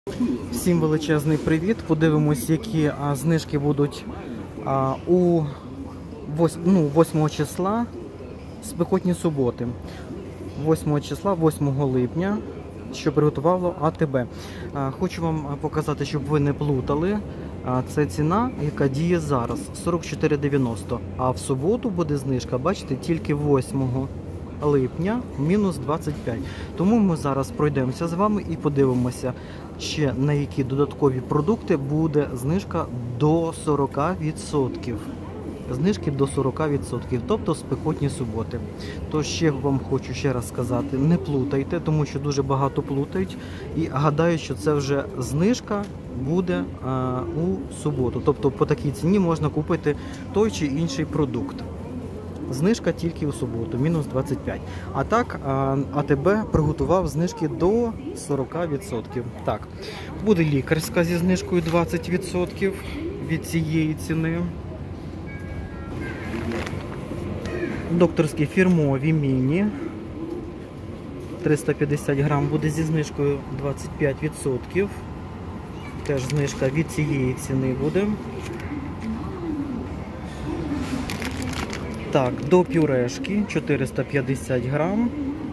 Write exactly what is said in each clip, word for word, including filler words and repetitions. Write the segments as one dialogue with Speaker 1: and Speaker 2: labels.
Speaker 1: Всім величезний привіт! Подивимось, які а, знижки будуть а, у восьмого числа, спекотні суботи. восьмого числа, восьмого липня, що приготувало АТБ. А, хочу вам показати, щоб ви не плутали. А, це ціна, яка діє зараз, сорок чотири дев'яносто. А в суботу буде знижка, бачите, тільки восьмого липня, мінус двадцять п'ять. Тому ми зараз пройдемося з вами і подивимося, ще на які додаткові продукти буде знижка до сорока відсотків. Знижки до сорока відсотків, тобто спекотні суботи. То ще вам хочу ще раз сказати, не плутайте, тому що дуже багато плутають і гадають, що це вже знижка буде а, у суботу. Тобто по такій ціні можна купити той чи інший продукт. Знижка тільки у суботу, мінус двадцять п'ять. А так, АТБ приготував знижки до сорока відсотків. Так, буде лікарська зі знижкою двадцять відсотків від цієї ціни. Докторські фірмові міні. триста п'ятдесят грам буде зі знижкою двадцять п'ять відсотків. Теж знижка від цієї ціни буде. Так, до пюрешки чотириста п'ятдесят грам.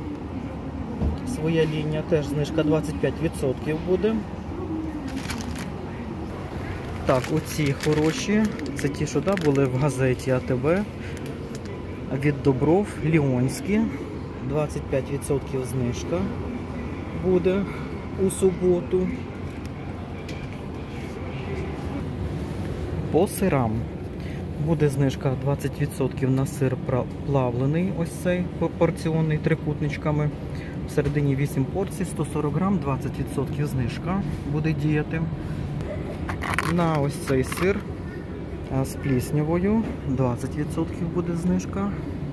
Speaker 1: Своя лінія, теж знижка двадцять п'ять відсотків буде. Так, оці хороші, це ті, що да, були в газеті АТБ. Від Добров, Ліонські, двадцять п'ять відсотків знижка буде у суботу. По сирам. Буде знижка двадцять відсотків на сир плавлений, ось цей порціонний, трикутничками. Всередині вісім порцій, сто сорок грам, двадцять відсотків знижка буде діяти. На ось цей сир з пліснявою двадцять відсотків буде знижка.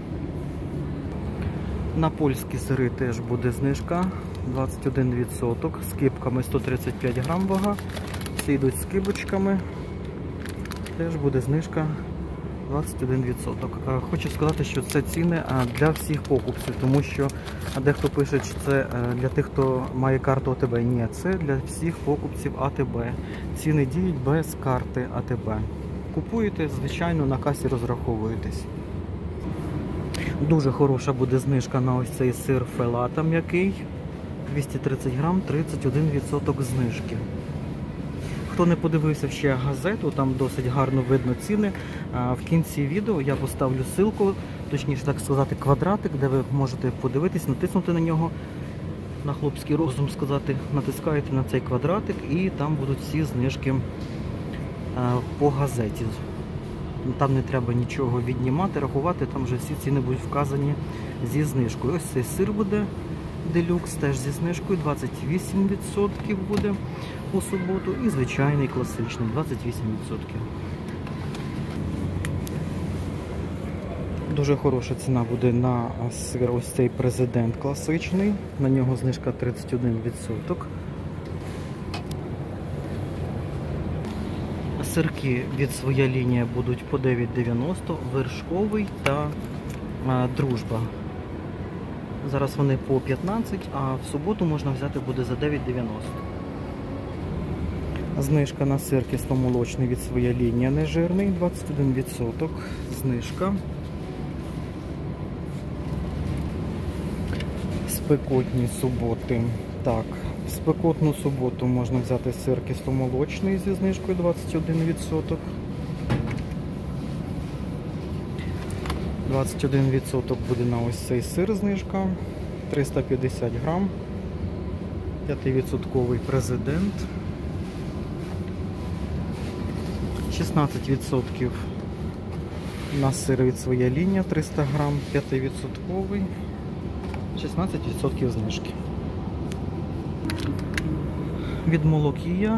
Speaker 1: На польські сири теж буде знижка двадцять один відсоток. З кибками сто тридцять п'ять грам вага. Всі йдуть з кибочками. Теж буде знижка двадцять один відсоток. Хочу сказати, що це ціни для всіх покупців, тому що дехто пише, що це для тих, хто має карту АТБ. Ні, це для всіх покупців АТБ. Ціни діють без карти АТБ. Купуєте, звичайно, на касі розраховуєтесь. Дуже хороша буде знижка на ось цей сир фелата м'який. двісті тридцять грам, тридцять один відсоток знижки. Хто не подивився ще газету, там досить гарно видно ціни. В кінці відео я поставлю ссылку, точніше так сказати, квадратик, де ви можете подивитись, натиснути на нього, на хлопський розум сказати, натискаєте на цей квадратик і там будуть всі знижки по газеті. Там не треба нічого віднімати, рахувати, там вже всі ціни будуть вказані зі знижкою. Ось цей сир буде делюкс, теж зі знижкою, двадцять вісім відсотків буде у суботу. І звичайний класичний, двадцять вісім відсотків. Дуже хороша ціна буде на сир, ось цей президент класичний. На нього знижка тридцять один відсоток. Сирки від своя лінія будуть по дев'ять дев'яносто, вершковий та а, дружба. Зараз вони по п'ятнадцять, а в суботу можна взяти буде за дев'ять дев'яносто. Знижка на сир кисломолочний від своя лінія нежирний, двадцять один відсоток. Знижка. Спекотні суботи. Так, в спекотну суботу можна взяти сир кисломолочний зі знижкою двадцять один відсоток. двадцять один відсоток буде на ось цей сир знижка. триста п'ятдесят грам. п'ять відсотків президент. шістнадцять відсотків на сир від своя лінія, триста грам, п'ять відсотків. шістнадцять відсотків знижки. Від Молокія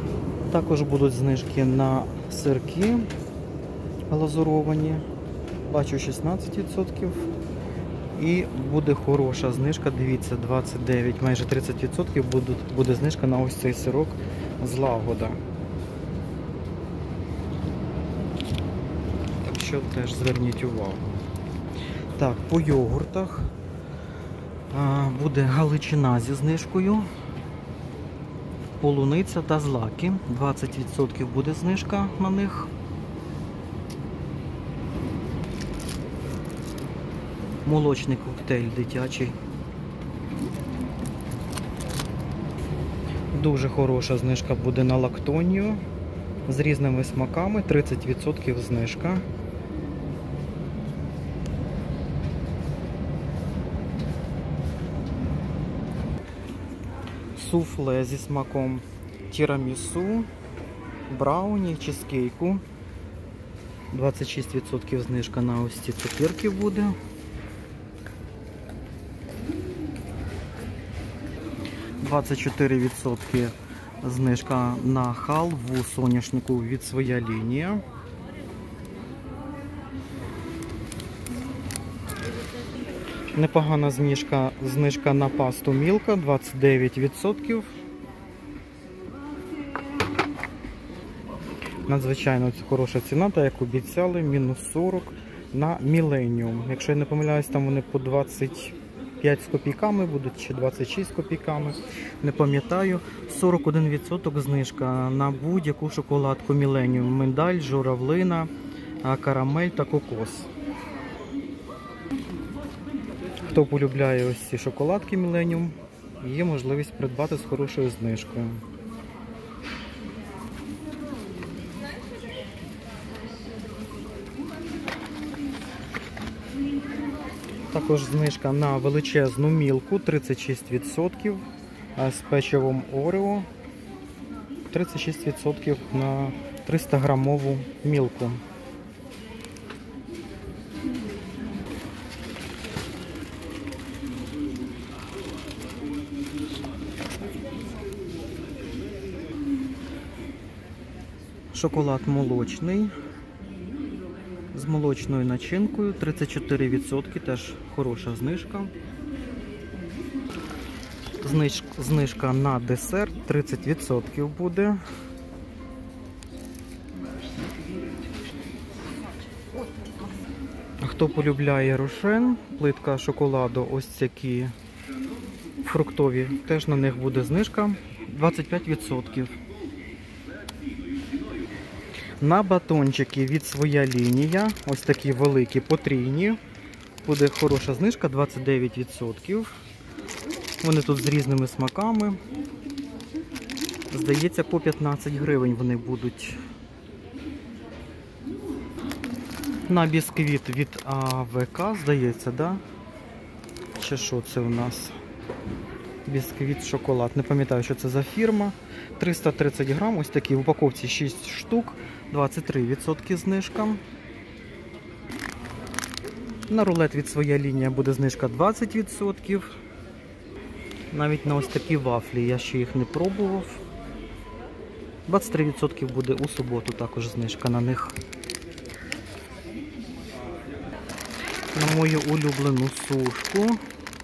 Speaker 1: також будуть знижки на сирки глазуровані. Бачу шістнадцять відсотків. І буде хороша знижка, дивіться, двадцять дев'ять, майже тридцять відсотків буде, буде знижка на ось цей сирок Злагода. Так що теж зверніть увагу. Так, по йогуртах а, буде Галичина зі знижкою, полуниця та злаки, двадцять відсотків буде знижка на них. Молочний коктейль дитячий. Дуже хороша знижка буде на лактонію з різними смаками, тридцять відсотків знижка. Суфле зі смаком тірамісу, брауні, чизкейку. двадцять шість відсотків знижка на ось ці цукерки буде. двадцять чотири відсотки знижка на халву соняшнику від Своя лінія. Непогана знижка, знижка на пасту Мілка, двадцять дев'ять відсотків. Надзвичайно хороша ціна, так як обіцяли, мінус сорок на Міленіум. Якщо я не помиляюсь, там вони по двадцять п'ять з копійками будуть, чи двадцять шість з копійками, не пам'ятаю. сорок один відсоток знижка на будь-яку шоколадку Міленіум. Миндаль, журавлина, карамель та кокос. Хто полюбляє ось ці шоколадки Міленіум, є можливість придбати з хорошою знижкою. Також знижка на величезну мілку, тридцять шість відсотків, з печивом Орео, тридцять шість відсотків на триста грамову мілку. Шоколад молочний з молочною начинкою, тридцять чотири відсотки, теж хороша знижка. Зниж, знижка на десерт, тридцять відсотків буде. Хто полюбляє рошен, плитка шоколаду, ось такі фруктові, теж на них буде знижка, двадцять п'ять відсотків. На батончики від Своя лінія, ось такі великі потрійні, буде хороша знижка, двадцять дев'ять відсотків. Вони тут з різними смаками. Здається, по п'ятнадцять гривень вони будуть. На бісквіт від АВК, здається, да? Чи що це у нас? Бісквіт шоколад. Не пам'ятаю, що це за фірма. триста тридцять грам, ось такі в упаковці шість штук, двадцять три відсотки знижка. На рулет від Своя лінія буде знижка двадцять відсотків. Навіть на ось такі вафлі, я ще їх не пробував. двадцять три відсотки буде у суботу, також знижка на них. На мою улюблену сушку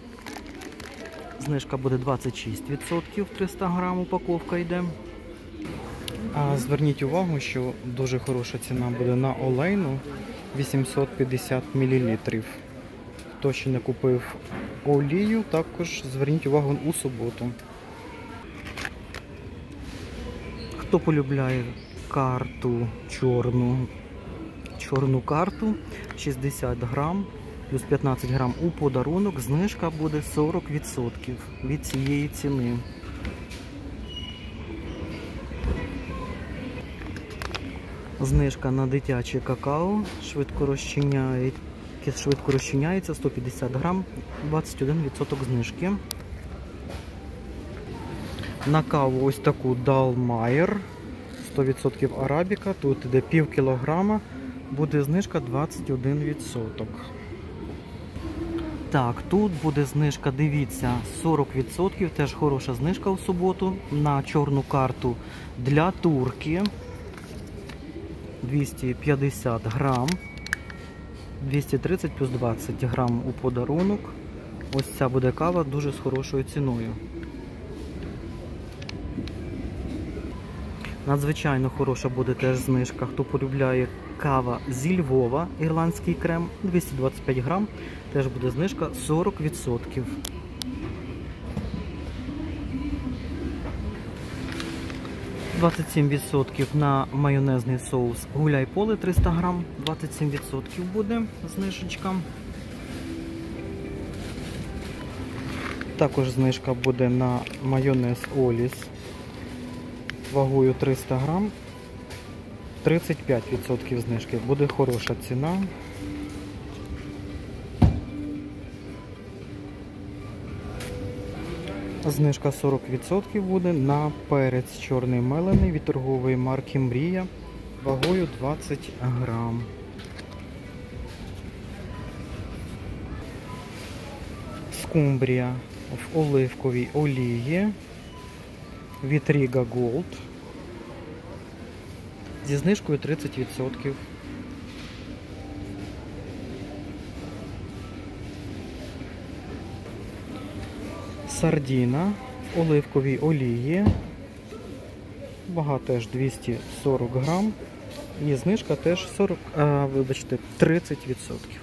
Speaker 1: знижка буде двадцять шість відсотків, триста грам упаковка йде. А зверніть увагу, що дуже хороша ціна буде на олейну, вісімсот п'ятдесят мілілітрів. Хто ще не купив олію, також зверніть увагу у суботу. Хто полюбляє карту чорну, чорну карту, шістдесят грам, плюс п'ятнадцять грам у подарунок, знижка буде сорок відсотків від цієї ціни. Знижка на дитяче какао, швидко розчиняє, швидко розчиняється, сто п'ятдесят грам, двадцять один відсоток знижки. На каву ось таку Далмайер, сто відсотків арабіка, тут йде пів кілограма, буде знижка двадцять один відсоток. Так, тут буде знижка, дивіться, сорок відсотків, теж хороша знижка у суботу, на чорну карту для турки, двісті п'ятдесят грам. двісті тридцять плюс двадцять грам у подарунок. Ось ця буде кава дуже з хорошою ціною. Надзвичайно хороша буде теж знижка. Хто полюбляє кава зі Львова, ірландський крем, двісті двадцять п'ять грам, теж буде знижка сорок відсотків. двадцять сім відсотків на майонезний соус гуляй-поле триста грам, двадцять сім відсотків буде знижечка. Також знижка буде на майонез Оліс вагою триста грам, тридцять п'ять відсотків знижки. Буде хороша ціна. Знижка сорок відсотків буде на перець чорний мелений від торгової марки Мрія вагою двадцять грам. Скумбрія в оливковій олії від Riga Gold зі знижкою тридцять відсотків. Сардіна в оливковій олії, вага теж двісті сорок грам, і знижка теж сорок, а, вибачте, тридцять відсотків.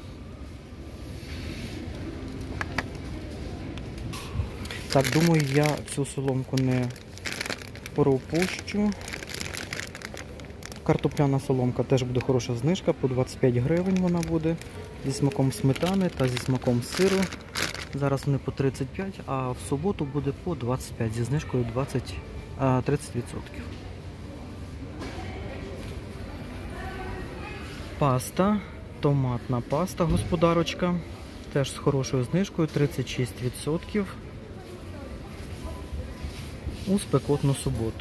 Speaker 1: Так, думаю, я цю соломку не пропущу. Картопляна соломка теж буде хороша знижка, по двадцять п'ять гривень вона буде, зі смаком сметани та зі смаком сиру. Зараз вони по тридцять п'ять, а в суботу буде по двадцять п'ять зі знижкою двадцять, тридцять відсотків. Паста, томатна паста господарочка, теж з хорошою знижкою тридцять шість відсотків у спекотну суботу.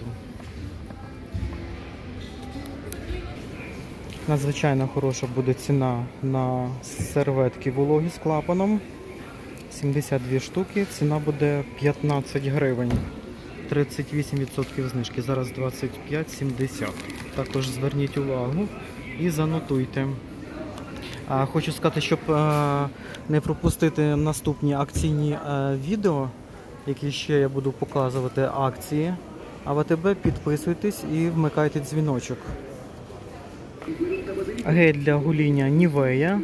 Speaker 1: Надзвичайно хороша буде ціна на серветки вологі з клапаном. сімдесят дві штуки, ціна буде п'ятнадцять гривень, тридцять вісім відсотків знижки, зараз двадцять п'ять сімдесят. Також зверніть увагу і занотуйте. А, хочу сказати, щоб а, не пропустити наступні акційні а, відео, які ще я буду показувати акції, а в АТБ підписуйтесь і вмикайте дзвіночок. Гель для гоління Нівея.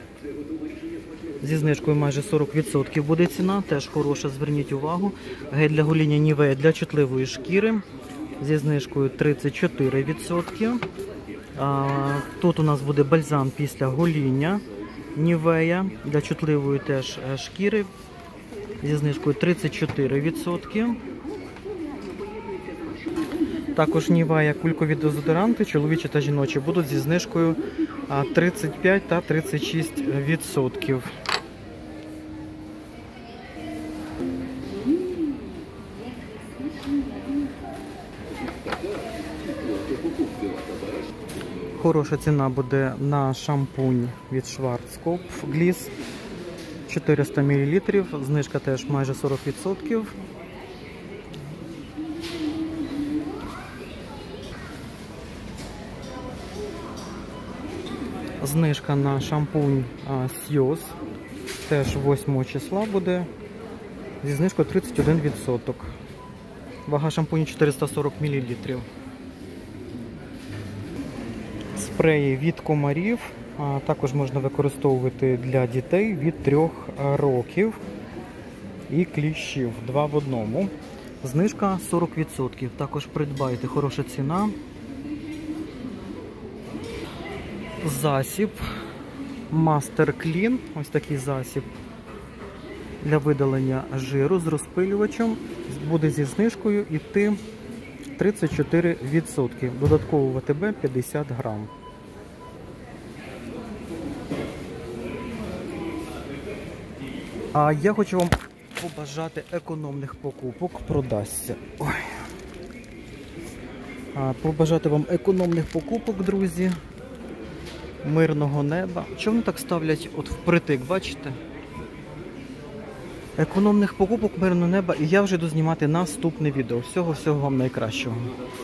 Speaker 1: Зі знижкою майже сорок відсотків буде ціна, теж хороша, зверніть увагу. Гель для гоління Нівея для чутливої шкіри. Зі знижкою тридцять чотири відсотки. А, тут у нас буде бальзам після гоління Нівея для чутливої теж шкіри. Зі знижкою тридцять чотири відсотки. Також Нівея кулькові дезодоранти, чоловічі та жіночі, будуть зі знижкою тридцять п'ять та тридцять шість відсотків. Хороша ціна буде на шампунь від Schwarzkopf Gliss чотириста мілілітрів, знижка теж майже сорок відсотків. Знижка на шампунь Сьюз теж восьмого числа буде зі знижкою тридцять один відсоток. Вага шампуню чотириста сорок мілілітрів. Спреї від комарів а також можна використовувати для дітей від трьох років і кліщів. Два в одному. Знижка сорок відсотків. Також придбайте, хороша ціна. Засіб Master Clean, ось такий засіб для видалення жиру з розпилювачем, буде зі знижкою йти тридцять чотири відсотки. Додатково в АТБ п'ятдесят грам. А я хочу вам побажати економних покупок, продасться. Ой. А, побажати вам економних покупок, друзі. Мирного неба. Чому вони так ставлять от впритик, бачите? Економних покупок, мирного неба. І я вже йду знімати наступне відео. Всього-всього вам найкращого.